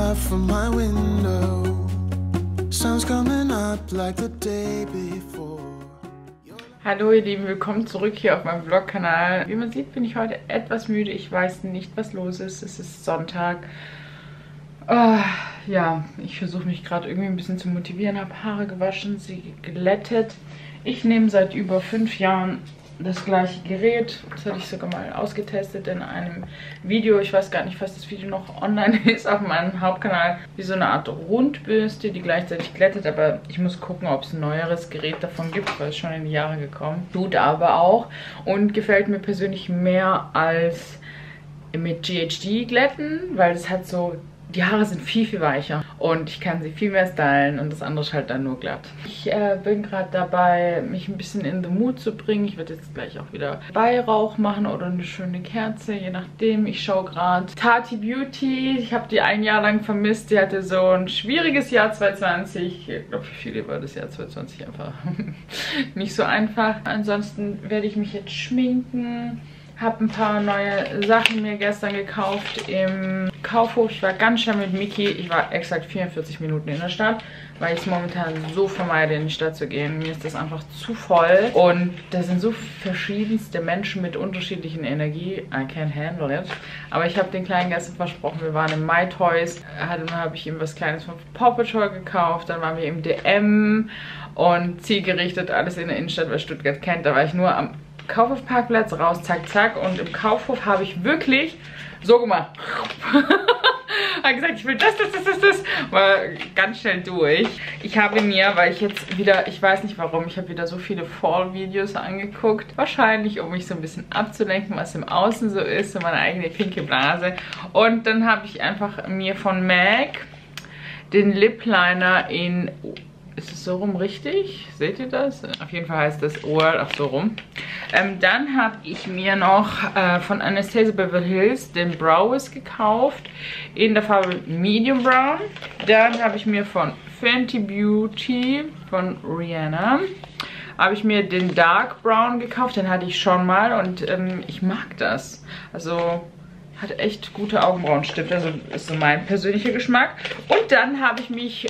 out from my window. Sun's coming up like the day before. Hallo ihr Lieben, willkommen zurück hier auf meinem Vlog-Kanal. Wie man sieht, bin ich heute etwas müde. Ich weiß nicht, was los ist. Es ist Sonntag. Ja, ich versuche mich gerade irgendwie ein bisschen zu motivieren. Habe Haare gewaschen, sie geglättet. Ich nehme seit über 5 Jahren das gleiche Gerät. Das hatte ich sogar mal ausgetestet in einem Video. Ich weiß gar nicht, falls das Video noch online ist auf meinem Hauptkanal. Wie so eine Art Rundbürste, die gleichzeitig glättet. Aber ich muss gucken, ob es ein neueres Gerät davon gibt, weil es schon in die Jahre gekommen. Tut aber auch und gefällt mir persönlich mehr als mit GHD glätten, weil es hat so... Die Haare sind viel, viel weicher und ich kann sie viel mehr stylen und das andere ist halt dann nur glatt. Ich bin gerade dabei, mich ein bisschen in the mood zu bringen. Ich werde jetzt gleich auch wieder Weihrauch machen oder eine schöne Kerze, je nachdem. Ich schaue gerade Tati Beauty. Ich habe die ein Jahr lang vermisst. Die hatte so ein schwieriges Jahr 2020. Ich glaube, für viele war das Jahr 2020 einfach nicht so einfach. Ansonsten werde ich mich jetzt schminken. Habe ein paar neue Sachen mir gestern gekauft im Kaufhof. Ich war ganz schnell mit Miki. Ich war exakt 44 Minuten in der Stadt, weil ich es momentan so vermeide, in die Stadt zu gehen. Mir ist das einfach zu voll. Und da sind so verschiedenste Menschen mit unterschiedlichen Energie. I can't handle it. Aber ich habe den Kleinen gestern versprochen, wir waren im My Toys. Dann habe ich ihm was Kleines von Paw Patrol gekauft. Dann waren wir im DM und zielgerichtet alles in der Innenstadt, wer Stuttgart kennt. Da war ich nur am Kaufhofparkplatz raus, zack, zack. Und im Kaufhof habe ich wirklich so gemacht. Habe gesagt, ich will das. War ganz schnell durch. Ich habe mir, weil ich jetzt wieder, ich weiß nicht warum, ich habe wieder so viele Fall-Videos angeguckt. Wahrscheinlich, um mich so ein bisschen abzulenken, was im Außen so ist, so meine eigene pinke Blase. Und dann habe ich einfach mir von MAC den Lip Liner in... Ist es so rum richtig? Seht ihr das? Auf jeden Fall heißt das Ohr, ach so rum. Dann habe ich mir noch von Anastasia Beverly Hills den Brow Wiz gekauft in der Farbe Medium Brown. Dann habe ich mir von Fenty Beauty von Rihanna habe ich mir den Dark Brown gekauft. Den hatte ich schon mal und ich mag das. Also... Hat echt gute Augenbrauenstifte, also ist so mein persönlicher Geschmack. Und dann habe ich mich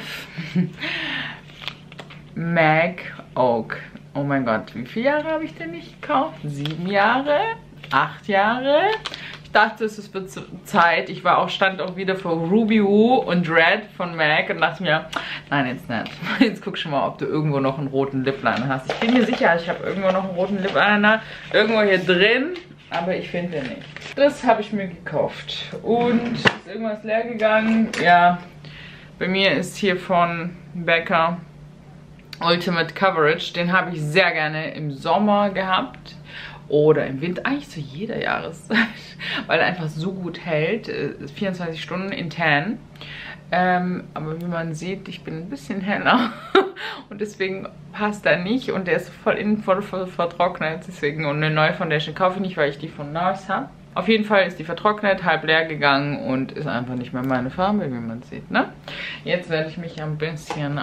MAC Oak. Oh mein Gott, wie viele Jahre habe ich denn nicht gekauft? 7 Jahre? 8 Jahre? Ich dachte, es wird Zeit. Ich stand auch wieder vor Ruby Woo und Red von MAC und dachte mir, nein, jetzt nicht. Jetzt guck schon mal, ob du irgendwo noch einen roten Lip Liner hast. Ich bin mir sicher, ich habe irgendwo noch einen roten Lip Liner irgendwo hier drin. Aber ich finde nicht. Das habe ich mir gekauft. Und ist irgendwas leer gegangen? Ja, bei mir ist hier von Becca Ultimate Coverage. Den habe ich sehr gerne im Sommer gehabt. Oder im Winter, eigentlich zu jeder Jahreszeit. Weil er einfach so gut hält. 24 Stunden in Tan. Aber wie man sieht, ich bin ein bisschen heller. Und deswegen passt er nicht. Und der ist voll innen voll vertrocknet. Deswegen, und eine neue Foundation kaufe ich nicht, weil ich die von NARS habe. Auf jeden Fall ist die vertrocknet, halb leer gegangen und ist einfach nicht mehr meine Farbe, wie man sieht, ne? Jetzt werde ich mich ein bisschen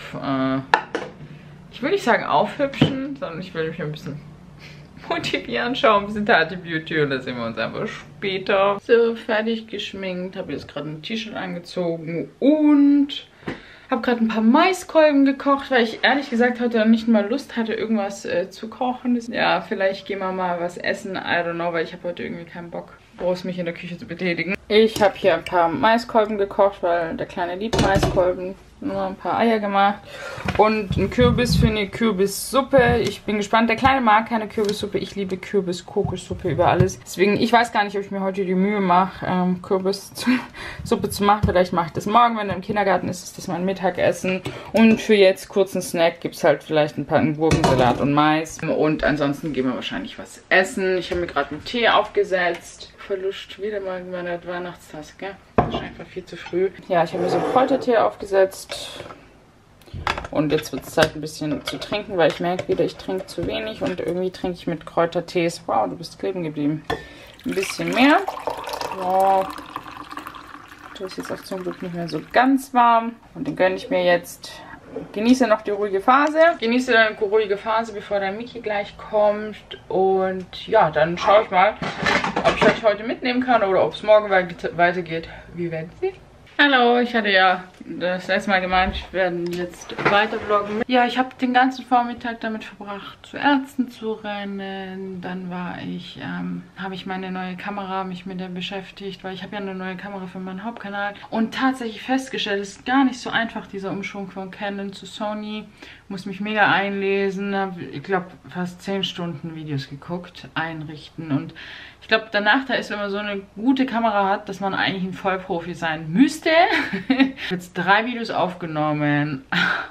ich will nicht sagen aufhübschen, sondern ich will mich ein bisschen motivieren, schauen, ein bisschen Tati Beauty und da sehen wir uns einfach später. So, fertig geschminkt, habe jetzt gerade ein T-Shirt angezogen und habe gerade ein paar Maiskolben gekocht, weil ich ehrlich gesagt heute nicht mal Lust hatte, irgendwas zu kochen. Ja, vielleicht gehen wir mal was essen, I don't know, weil ich habe heute irgendwie keinen Bock, groß mich in der Küche zu betätigen. Ich habe hier ein paar Maiskolben gekocht, weil der Kleine liebt Maiskolben. Nur ein paar Eier gemacht und ein Kürbis für eine Kürbissuppe. Ich bin gespannt. Der Kleine mag keine Kürbissuppe. Ich liebe Kürbis-Kokossuppe über alles. Deswegen, ich weiß gar nicht, ob ich mir heute die Mühe mache, Kürbissuppe zu machen. Vielleicht mache ich das morgen, wenn er im Kindergarten ist. Ist das mein Mittagessen. Und für jetzt kurzen Snack gibt es halt vielleicht ein paar Gurkensalat und Mais. Und ansonsten gehen wir wahrscheinlich was essen. Ich habe mir gerade einen Tee aufgesetzt. Verlust wieder mal meine Weihnachtstasse, gell? Wahrscheinlich war viel zu früh. Ja, ich habe mir so einen Kräutertee aufgesetzt. Und jetzt wird es Zeit, ein bisschen zu trinken, weil ich merke wieder, ich trinke zu wenig. Und irgendwie trinke ich mit Kräutertees. Wow, du bist kleben geblieben. Ein bisschen mehr. Wow. Das ist jetzt auch zum Glück nicht mehr so ganz warm. Und den gönne ich mir jetzt. Genieße noch die ruhige Phase. Genieße dann eine ruhige Phase, bevor der Miki gleich kommt. Und ja, dann schaue ich mal, ob ich euch heute mitnehmen kann oder ob es morgen weitergeht. Wir werden sehen. Hallo, ich hatte ja das letzte Mal gemeint, ich werde jetzt weiter vloggen. Ja, ich habe den ganzen Vormittag damit verbracht, zu Ärzten zu rennen. Dann habe ich meine neue Kamera, mich mit der beschäftigt, weil ich habe ja eine neue Kamera für meinen Hauptkanal. Und tatsächlich festgestellt, es ist gar nicht so einfach, dieser Umschwung von Canon zu Sony. Muss mich mega einlesen, habe, ich glaube, fast 10 Stunden Videos geguckt, einrichten. Und ich glaube, der Nachteil ist, wenn man so eine gute Kamera hat, dass man eigentlich ein Vollprofi sein müsste. Ich habe jetzt 3 Videos aufgenommen.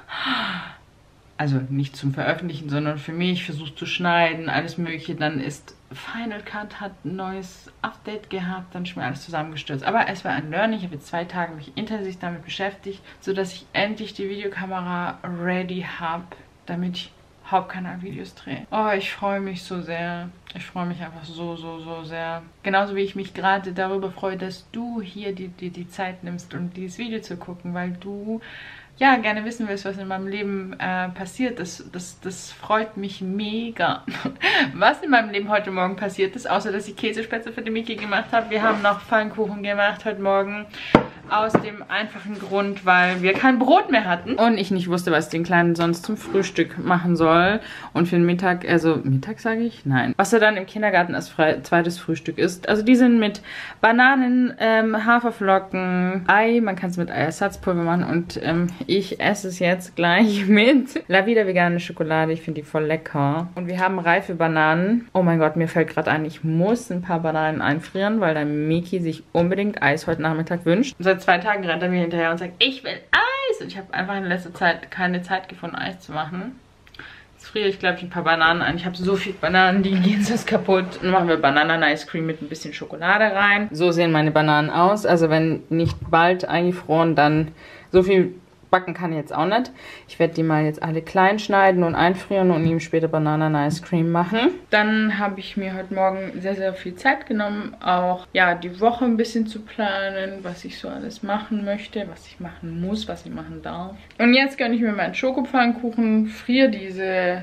Also nicht zum Veröffentlichen, sondern für mich, versucht zu schneiden, alles mögliche. Dann ist Final Cut, hat ein neues Update gehabt, dann ist mir alles zusammengestürzt. Aber es war ein Learning, ich habe jetzt 2 Tage mich intensiv damit beschäftigt, sodass ich endlich die Videokamera ready habe, damit ich Hauptkanalvideos drehe. Oh, ich freue mich so sehr. Ich freue mich einfach so sehr. Genauso wie ich mich gerade darüber freue, dass du hier die Zeit nimmst, um dieses Video zu gucken, weil du ja gerne wissen willst, was in meinem Leben passiert. Das freut mich mega. Was in meinem Leben heute Morgen passiert ist, außer dass ich Käsespätzle für die Miki gemacht habe. Wir haben noch Pfannkuchen gemacht heute Morgen. Aus dem einfachen Grund, weil wir kein Brot mehr hatten und ich nicht wusste, was den Kleinen sonst zum Frühstück machen soll. Und für den Mittag, also Mittag sage ich? Nein. Was er dann im Kindergarten als zweites Frühstück ist. Also die sind mit Bananen, Haferflocken, Ei, man kann es mit Eiersatzpulver machen und ich esse es jetzt gleich mit La Vida vegane Schokolade. Ich finde die voll lecker. Und wir haben reife Bananen. Oh mein Gott, mir fällt gerade ein, ich muss ein paar Bananen einfrieren, weil der Miki sich unbedingt Eis heute Nachmittag wünscht. Seit 2 Tagen rennt er mir hinterher und sagt, ich will Eis. Und ich habe einfach in letzter Zeit keine Zeit gefunden, Eis zu machen. Jetzt friere ich, glaube ich, ein paar Bananen ein. Ich habe so viele Bananen, die gehen sonst kaputt. Dann machen wir Bananen-Ice Cream mit ein bisschen Schokolade rein. So sehen meine Bananen aus. Also wenn nicht bald eingefroren, dann so viel backen kann ich jetzt auch nicht. Ich werde die mal jetzt alle klein schneiden und einfrieren und ihm später Bananen-Ice Cream machen. Dann habe ich mir heute Morgen sehr viel Zeit genommen, auch ja die Woche ein bisschen zu planen, was ich so alles machen möchte, was ich machen muss, was ich machen darf. Und jetzt gönne ich mir meinen Schokopfannkuchen, friere diese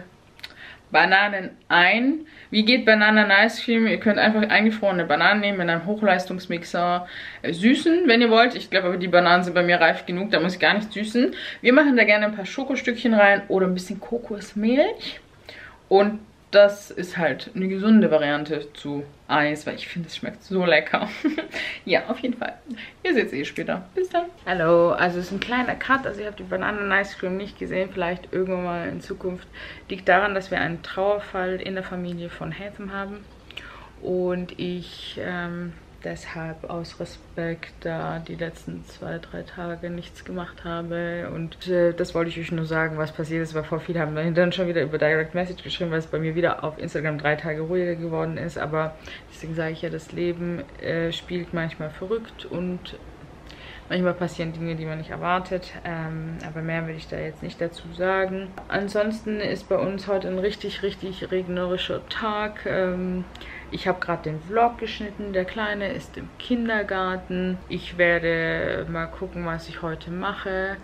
Bananen ein. Wie geht Bananen-Ice Cream? Ihr könnt einfach eingefrorene Bananen nehmen, in einem Hochleistungsmixer süßen, wenn ihr wollt. Ich glaube aber, die Bananen sind bei mir reif genug, da muss ich gar nicht süßen. Wir machen da gerne ein paar Schokostückchen rein oder ein bisschen Kokosmilch. Und das ist halt eine gesunde Variante zu Eis, weil ich finde, es schmeckt so lecker. Ja, auf jeden Fall. Ihr seht es eh später. Bis dann. Hallo, also es ist ein kleiner Cut. Also ihr habt die Bananen-Ice Cream nicht gesehen. Vielleicht irgendwann mal in Zukunft. Liegt daran, dass wir einen Trauerfall in der Familie von Hatham haben. Und ich deshalb aus Respekt da die letzten 2-3 Tage nichts gemacht habe. Und das wollte ich euch nur sagen, was passiert ist, weil vor viele haben dann schon wieder über Direct Message geschrieben, weil es bei mir wieder auf Instagram 3 Tage ruhiger geworden ist. Aber deswegen sage ich ja, das Leben spielt manchmal verrückt und manchmal passieren Dinge, die man nicht erwartet, aber mehr will ich da jetzt nicht dazu sagen. Ansonsten ist bei uns heute ein richtig regnerischer Tag. Ich habe gerade den Vlog geschnitten, der Kleine ist im Kindergarten. Ich werde mal gucken, was ich heute mache.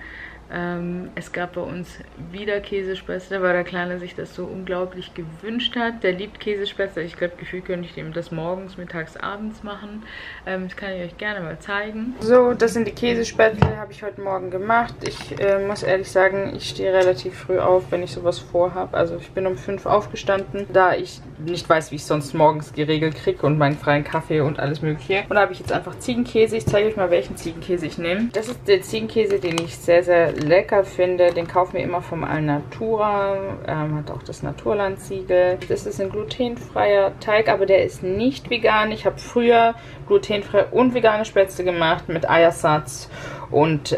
Es gab bei uns wieder Käsespätzle, weil der Kleine sich das so unglaublich gewünscht hat. Der liebt Käsespätzle. Ich glaube, gefühlt könnte ich dem das morgens, mittags, abends machen. Das kann ich euch gerne mal zeigen. So, das sind die Käsespätzle, habe ich heute Morgen gemacht. Ich muss ehrlich sagen, ich stehe relativ früh auf, wenn ich sowas vorhabe. Also ich bin um 5 aufgestanden, da ich nicht weiß, wie ich sonst morgens geregelt kriege und meinen freien Kaffee und alles mögliche. Und da habe ich jetzt einfach Ziegenkäse. Ich zeige euch mal, welchen Ziegenkäse ich nehme. Das ist der Ziegenkäse, den ich sehr lecker finde. Den kaufen wir immer vom Alnatura. Hat auch das Naturland-Siegel. Das ist ein glutenfreier Teig, aber der ist nicht vegan. Ich habe früher glutenfrei und vegane Spätzle gemacht mit Eiersatz und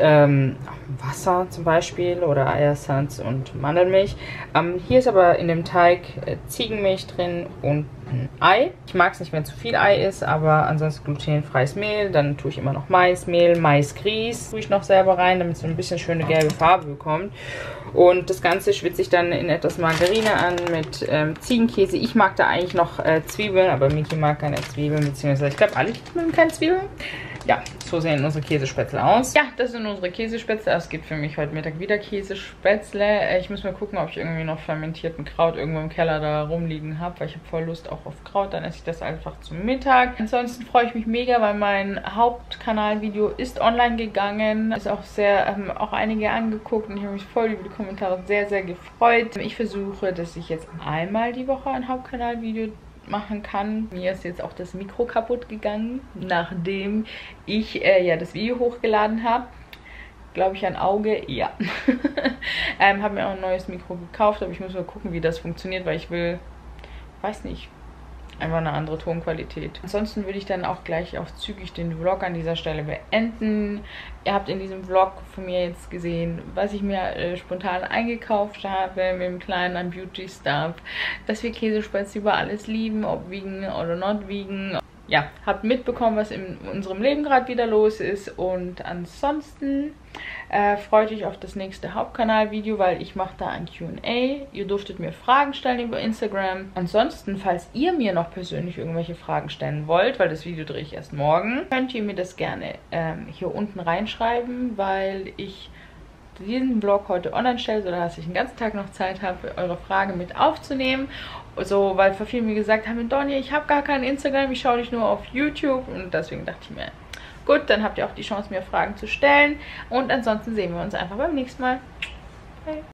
Wasser zum Beispiel oder Eiersatz und Mandelmilch. Hier ist aber in dem Teig Ziegenmilch drin und ein Ei. Ich mag es nicht, wenn zu viel Ei ist, aber ansonsten glutenfreies Mehl. Dann tue ich immer noch Maismehl, Maisgrieß tue ich noch selber rein, damit es so ein bisschen schöne gelbe Farbe bekommt. Und das Ganze schwitze ich dann in etwas Margarine an mit Ziegenkäse. Ich mag da eigentlich noch Zwiebeln, aber Miki mag keine Zwiebeln, beziehungsweise ich glaube alle mögen keine Zwiebeln. Ja, so sehen unsere Käsespätzle aus. Ja, das sind unsere Käsespätzle. Es gibt für mich heute Mittag wieder Käsespätzle. Ich muss mal gucken, ob ich irgendwie noch fermentierten Kraut irgendwo im Keller da rumliegen habe, weil ich habe voll Lust auch auf Kraut. Dann esse ich das einfach zum Mittag. Ansonsten freue ich mich mega, weil mein Hauptkanalvideo ist online gegangen. Ist auch auch einige angeguckt und ich habe mich voll über die Kommentare sehr, sehr gefreut. Ich versuche, dass ich jetzt einmal die Woche ein Hauptkanalvideo machen kann. Mir ist jetzt auch das Mikro kaputt gegangen, nachdem ich ja das Video hochgeladen habe. Glaube ich ein Auge? Ja. Habe mir auch ein neues Mikro gekauft, aber ich muss mal gucken, wie das funktioniert, weil ich will, weiß nicht, einfach eine andere Tonqualität. Ansonsten würde ich dann auch gleich auch zügig den Vlog an dieser Stelle beenden. Ihr habt in diesem Vlog von mir jetzt gesehen, was ich mir spontan eingekauft habe, mit dem Kleinen an Beauty-Stuff, dass wir Käsespätzle über alles lieben, ob vegan oder not vegan. Ja, habt mitbekommen, was in unserem Leben gerade wieder los ist, und ansonsten freut euch auf das nächste Hauptkanalvideo, weil ich mache da ein Q&A. Ihr durftet mir Fragen stellen über Instagram. Ansonsten, falls ihr mir noch persönlich irgendwelche Fragen stellen wollt, weil das Video drehe ich erst morgen, könnt ihr mir das gerne hier unten reinschreiben, weil ich diesen Vlog heute online stelle, sodass ich den ganzen Tag noch Zeit habe, eure Fragen mit aufzunehmen. So, weil für viele mir gesagt haben, Donja, ich habe gar kein Instagram, ich schaue dich nur auf YouTube, und deswegen dachte ich mir, gut, dann habt ihr auch die Chance, mir Fragen zu stellen, und ansonsten sehen wir uns einfach beim nächsten Mal. Bye.